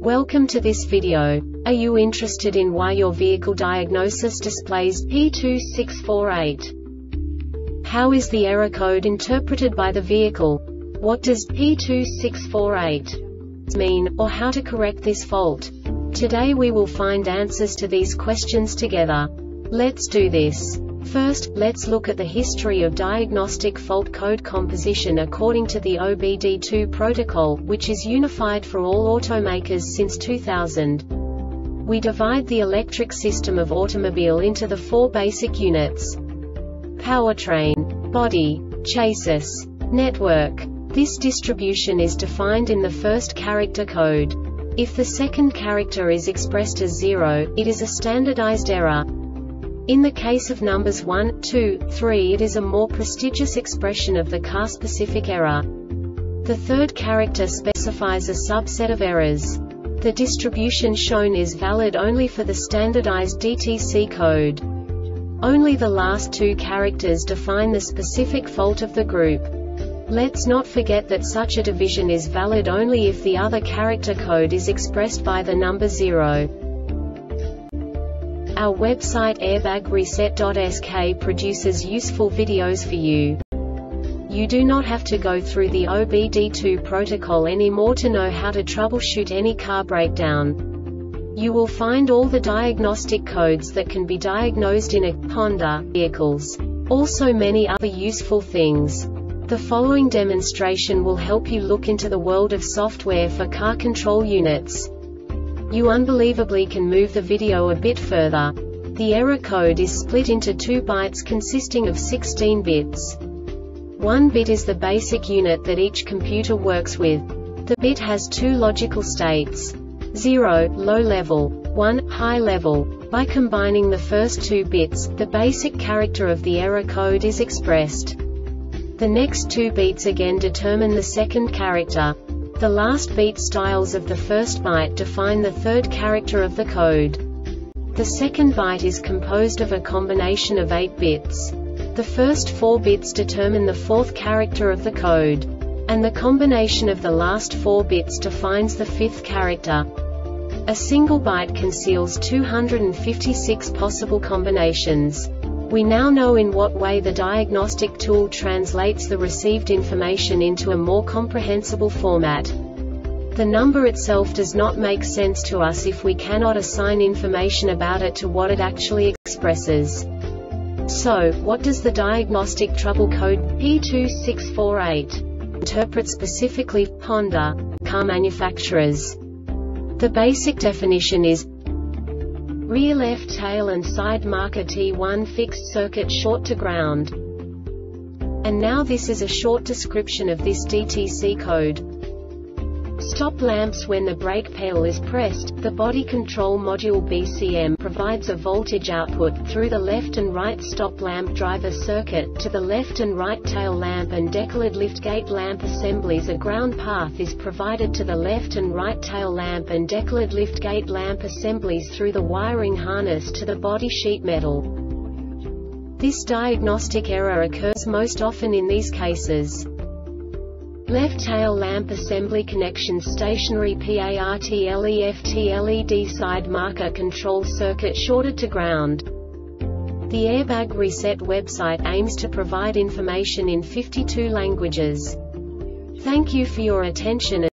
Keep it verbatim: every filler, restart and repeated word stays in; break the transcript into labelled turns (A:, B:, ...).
A: Welcome to this video. Are you interested in why your vehicle diagnosis displays P two six four eight? How is the error code interpreted by the vehicle? What does P two six four eight mean, or how to correct this fault? Today we will find answers to these questions together. Let's do this. First, let's look at the history of diagnostic fault code composition according to the O B D two protocol, which is unified for all automakers since two thousand. We divide the electric system of automobile into the four basic units: powertrain, body, chassis, network. This distribution is defined in the first character code. If the second character is expressed as zero, it is a standardized error. In the case of numbers one, two, three, it is a more prestigious expression of the car-specific error. The third character specifies a subset of errors. The distribution shown is valid only for the standardized D T C code. Only the last two characters define the specific fault of the group. Let's not forget that such a division is valid only if the other character code is expressed by the number zero. Our website airbag reset dot S K produces useful videos for you. You do not have to go through the O B D two protocol anymore to know how to troubleshoot any car breakdown. You will find all the diagnostic codes that can be diagnosed in a Honda vehicles. Also many other useful things. The following demonstration will help you look into the world of software for car control units. You unbelievably can move the video a bit further. The error code is split into two bytes consisting of sixteen bits. One bit is the basic unit that each computer works with. The bit has two logical states: zero, low level, one, high level. By combining the first two bits, the basic character of the error code is expressed. The next two bits again determine the second character. The last beat styles of the first byte define the third character of the code. The second byte is composed of a combination of eight bits. The first four bits determine the fourth character of the code. And the combination of the last four bits defines the fifth character. A single byte conceals two hundred fifty-six possible combinations. We now know in what way the diagnostic tool translates the received information into a more comprehensible format. The number itself does not make sense to us if we cannot assign information about it to what it actually expresses. So, what does the diagnostic trouble code P two six four eight interpret specifically for Honda car manufacturers? The basic definition is rear left tail and side marker T one fixed circuit short to ground. And now this is a short description of this D T C code. Stop lamps. When the brake pedal is pressed, the body control module B C M provides a voltage output through the left and right stop lamp driver circuit to the left and right tail lamp and decoupled liftgate lamp assemblies. A ground path is provided to the left and right tail lamp and decoupled liftgate lamp assemblies through the wiring harness to the body sheet metal. This diagnostic error occurs most often in these cases: left tail lamp assembly connection stationary part left L E D side marker control circuit shorted to ground. The Airbag Reset website aims to provide information in fifty-two languages. Thank you for your attention.